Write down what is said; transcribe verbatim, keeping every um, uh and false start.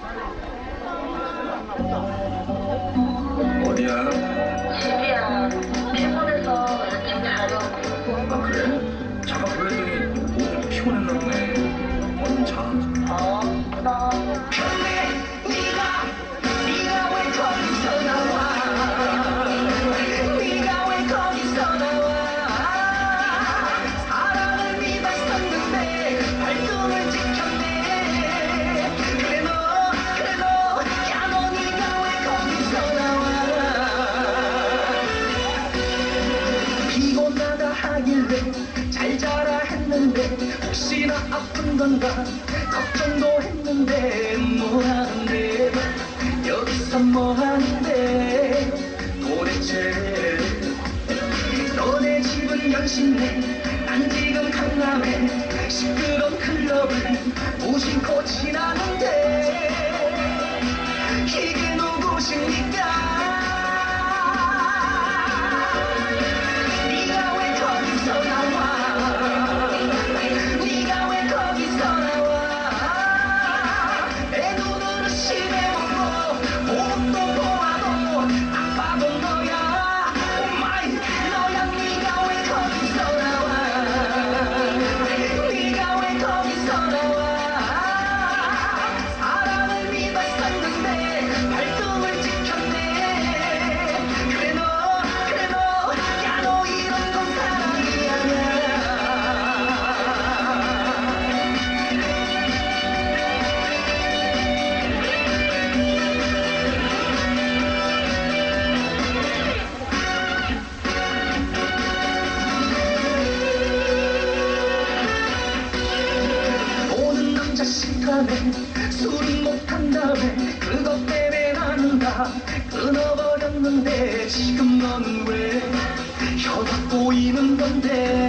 어디야? 집이야. 피곤해서 일찍 자려고. 아 그래? 잠깐 보였더니 몸이 좀 피곤했나 보네. 얼른 자. 어, 나. 근데 네가 네가 왜 거기서 나와? 네가 왜 거기서 나와? 사랑을 믿었었는데 발등을 지켰네. 그래 너 그래 너야 너 네가 왜 거기서 나와? 피곤하다 하길래 잘 자라 했는데 혹시나 아픈 건가 걱정도 했는데 뭐하는데 여기서 뭐하는데 도대체. 너네 집은 연신내 난 지금 강남에 시끄러운 클럽을 무심코 지나는데 이게 누구십니까? 네가 왜 거기서 나와? 네가 왜 거기서 나와? 내 눈으로 심해먹고 몸도 보아도 딱 봐도 너야. 오마이 너야. 네가 왜 거기서 나와? 네가 왜 거기서 나와? 사랑을 믿었었는데 발등을 지켰네. 그래 너 그래 너야 너 이런 건 사랑이 아니야. 보는 남자 싫다네. 술은 못한다네. 그것 때문에 나는 다 끊어버렸는데 지금 너는 왜 혀가 꼬이는 건데?